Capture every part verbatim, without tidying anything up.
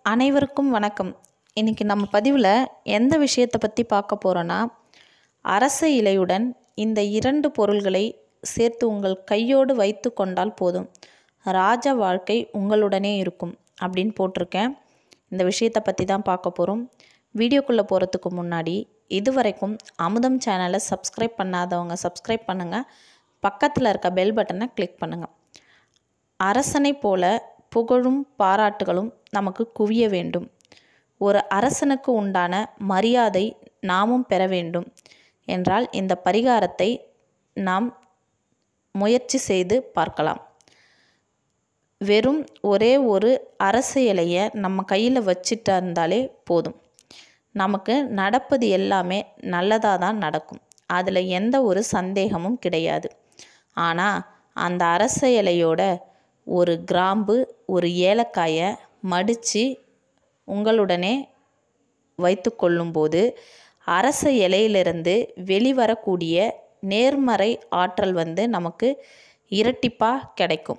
அனைவருக்கும் வணக்கம். இன்றைக்கி நம்ம பதிவில் எந்த விஷயத்தை பற்றி பார்க்க போகிறோன்னா, அரச இலையுடன் இந்த இரண்டு பொருள்களை சேர்த்து உங்கள் கையோடு வைத்து கொண்டால் போதும், ராஜ வாழ்க்கை உங்களுடனே இருக்கும் அப்படின்னு போட்டிருக்கேன். இந்த விஷயத்தை பற்றி தான் பார்க்க போகிறோம். வீடியோக்குள்ளே போகிறதுக்கு முன்னாடி இதுவரைக்கும் அமுதம் சேனலை சப்ஸ்கிரைப் பண்ணாதவங்க சப்ஸ்கிரைப் பண்ணுங்கள். பக்கத்தில் இருக்க பெல் பட்டனை கிளிக் பண்ணுங்கள். அரசனை போல புகழும் பாராட்டுகளும் நமக்கு குவிய வேண்டும். ஒரு அரசனுக்கு உண்டான மரியாதை நாமும் பெற வேண்டும் என்றால் இந்த பரிகாரத்தை நாம் முயற்சி செய்து பார்க்கலாம். வெறும் ஒரே ஒரு அரச இலையை நம்ம கையில் வச்சுட்டு இருந்தாலே போதும், நமக்கு நடப்பது எல்லாமே நல்லதாக தான் நடக்கும். அதில் எந்த ஒரு சந்தேகமும் கிடையாது. ஆனால் அந்த அரச இலையோட ஒரு கிராம்பு ஒரு ஏலக்காயை மடித்து உங்களுடனே வைத்து கொள்ளும்போது அரச இலையிலிருந்து வெளிவரக்கூடிய நேர்மறை ஆற்றல் வந்து நமக்கு இரட்டிப்பாக கிடைக்கும்.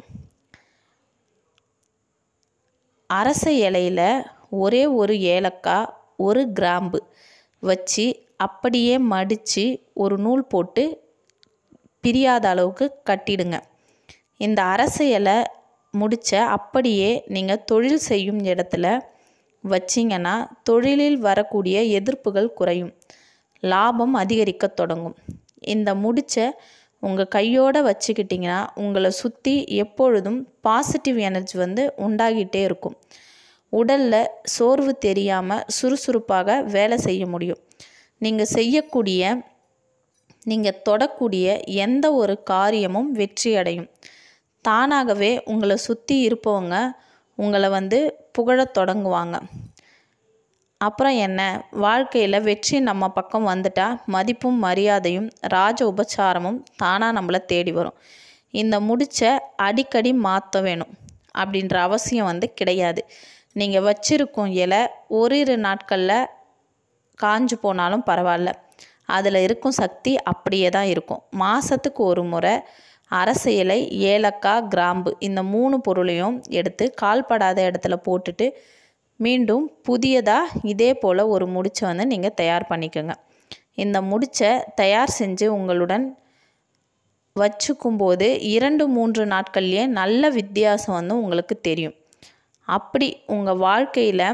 அரச இலையில் ஒரே ஒரு ஏலக்காய் ஒரு கிராம்பு வச்சு அப்படியே மடித்து ஒரு நூல் போட்டு பிரியாத அளவுக்கு கட்டிடுங்க. இந்த அரச இலை முடித்த அப்படியே நீங்கள் தொழில் செய்யும் இடத்துல வச்சிங்கன்னா தொழிலில் வரக்கூடிய எதிர்ப்புகள் குறையும், லாபம் அதிகரிக்க தொடங்கும். இந்த முடிச்ச உங்கள் கையோடு வச்சுக்கிட்டிங்கன்னா உங்களை சுற்றி எப்பொழுதும் பாசிட்டிவ் எனர்ஜி வந்து உண்டாகிட்டே இருக்கும். உடலில் சோர்வு தெரியாமல் சுறுசுறுப்பாக வேலை செய்ய முடியும். நீங்கள் செய்யக்கூடிய நீங்கள் தொடக்கூடிய எந்த ஒரு காரியமும் வெற்றி அடையும். தானாகவே உங்களை சுற்றி இருப்பவங்க உங்களை வந்து புகழத் தொடங்குவாங்க. அப்புறம் என்ன, வாழ்க்கையில் வெற்றி நம்ம பக்கம் வந்துட்டால் மதிப்பும் மரியாதையும் ராஜ உபச்சாரமும் தானாக நம்மளை தேடி வரும். இந்த முடிச்ச அடிக்கடி மாற்ற வேணும் அப்படின்ற அவசியம் வந்து கிடையாது. நீங்கள் வச்சிருக்கும் இலை ஓரிரு நாட்களில் காஞ்சு போனாலும் பரவாயில்ல, அதில் இருக்கும் சக்தி அப்படியே தான் இருக்கும். மாதத்துக்கு ஒரு முறை அரச இலை ஏலக்காய் கிராம்பு இந்த மூணு பொருளையும் எடுத்து கால்படாத இடத்துல போட்டுட்டு மீண்டும் புதியதாக இதே போல் ஒரு முடிச்சை வந்து நீங்கள் தயார் பண்ணிக்கோங்க. இந்த முடிச்சை தயார் செஞ்சு உங்களுடன் வச்சுக்கும்போது இரண்டு மூன்று நாட்கள்லேயே நல்ல வித்தியாசம் வந்து உங்களுக்கு தெரியும். அப்படி உங்கள் வாழ்க்கையில்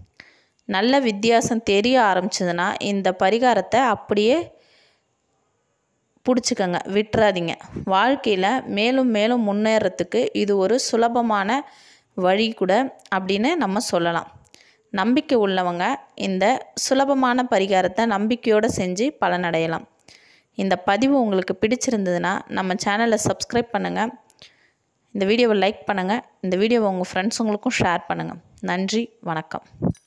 நல்ல வித்தியாசம் தெரிய ஆரம்பிச்சதுன்னா இந்த பரிகாரத்தை அப்படியே பிடிச்சிக்கங்க, விட்டுறாதீங்க. வாழ்க்கையில் மேலும் மேலும் முன்னேறத்துக்கு இது ஒரு சுலபமான வழி கூட அப்படின்னு நம்ம சொல்லலாம். நம்பிக்கை உள்ளவங்க இந்த சுலபமான பரிகாரத்தை நம்பிக்கையோடு செஞ்சு பலனடையலாம். இந்த பதிவு உங்களுக்கு பிடிச்சிருந்ததுன்னா நம்ம சேனலை சப்ஸ்கிரைப் பண்ணுங்கள், இந்த வீடியோவை லைக் பண்ணுங்கள், இந்த வீடியோவை உங்கள் ஃப்ரெண்ட்ஸுங்களுக்கும் ஷேர் பண்ணுங்கள். நன்றி, வணக்கம்.